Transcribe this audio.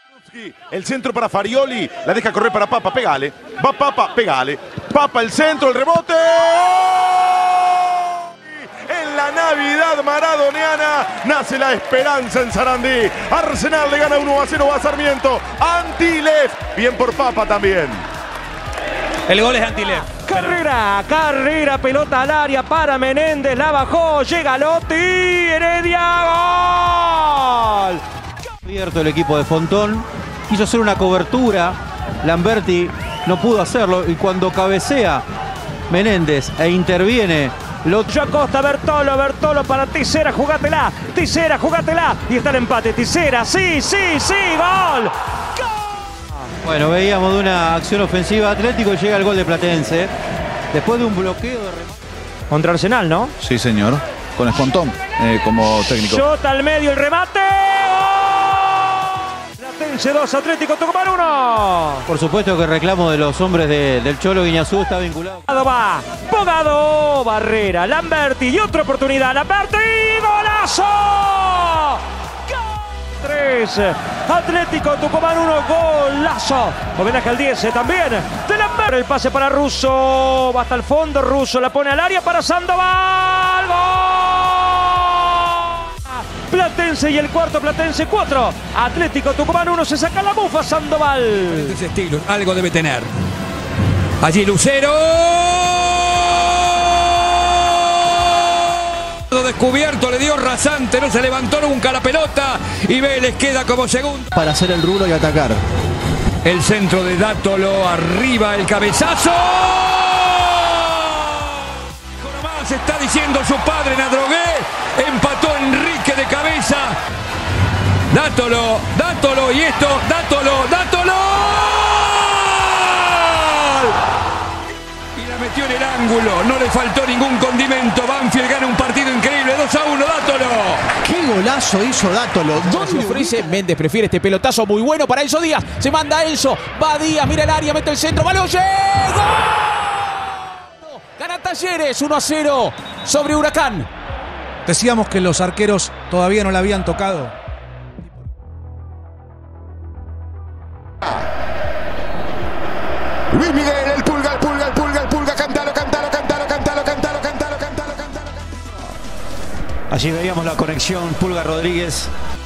El centro para Farioli, la deja correr para Papa, pegale. Va Papa, pegale. Papa el centro, el rebote. En la Navidad maradoniana nace la esperanza en Sarandí. Arsenal le gana 1-0 a Sarmiento. Antilef, bien por Papa también. El gol es Antilef. Carrera, pelota al área para Menéndez, la bajó, llega Lotti, Heredia, gol. Abierto el equipo de Fontón, quiso hacer una cobertura, Lamberti no pudo hacerlo y cuando cabecea Menéndez e interviene Lotti Acosta, Bertolo para Tisera, jugátela, y está el empate, Tisera, sí, gol. Bueno, veíamos de una acción ofensiva Atlético y llega el gol de Platense. Después de un bloqueo de remate. Contra Arsenal, ¿no? Sí, señor. Con Espontón como técnico. Shota al medio, el remate. ¡Gol! Platense 2, Atlético Tucumán 1. Por supuesto que el reclamo de los hombres del Cholo Guiñazú está vinculado. Va, Bogado, Barrera, Lamberti y otra oportunidad. Lamberti, golazo. 3, Atlético Tucumán 1, golazo. Homenaje al 10 también de Lamberti. El pase para Russo, va hasta el fondo, Russo la pone al área para Sandoval. ¡Gol! Platense y el cuarto, Platense 4, Atlético Tucumán 1, se saca la bufa Sandoval. Ese estilo, algo debe tener. Allí Lucero. Descubierto, le dio rasante, no se levantó nunca la pelota y Vélez queda como segundo. Para hacer el rulo y atacar. El centro de Dátolo, arriba el cabezazo. Nomás está diciendo su padre Nadrogué, empató Enrique de cabeza. Dátolo y esto, Dátolo. Metió en el ángulo, no le faltó ningún condimento. Banfield gana un partido increíble, 2-1, Dátolo. ¡Qué golazo hizo Dátolo! ¿Dónde ofrece? Méndez prefiere este pelotazo muy bueno para Enzo Díaz. Se manda Enzo, va Díaz, mira el área, mete el centro, Baloye. ¡Gol! Gana Talleres 1-0 sobre Huracán. Decíamos que los arqueros todavía no la habían tocado. Luis Miguel, el pulga, cántalo. Allí veíamos la conexión Pulga Rodríguez.